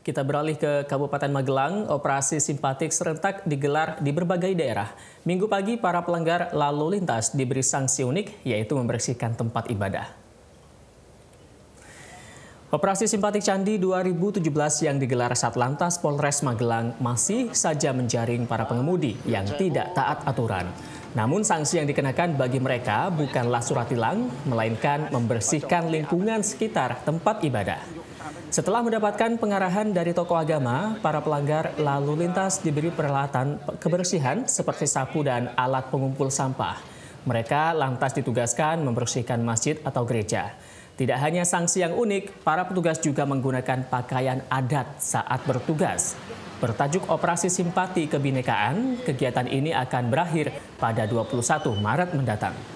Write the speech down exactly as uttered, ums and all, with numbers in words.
Kita beralih ke Kabupaten Magelang, operasi simpatik serentak digelar di berbagai daerah. Minggu pagi, para pelanggar lalu lintas diberi sanksi unik, yaitu membersihkan tempat ibadah. Operasi simpatik Candi dua ribu tujuh belas yang digelar Satlantas Polres Magelang masih saja menjaring para pengemudi yang tidak taat aturan. Namun sanksi yang dikenakan bagi mereka bukanlah surat tilang, melainkan membersihkan lingkungan sekitar tempat ibadah. Setelah mendapatkan pengarahan dari tokoh agama, para pelanggar lalu lintas diberi peralatan kebersihan seperti sapu dan alat pengumpul sampah. Mereka lantas ditugaskan membersihkan masjid atau gereja. Tidak hanya sanksi yang unik, para petugas juga menggunakan pakaian adat saat bertugas. Bertajuk Operasi Simpati Kebinekaan, kegiatan ini akan berakhir pada dua puluh satu Maret mendatang.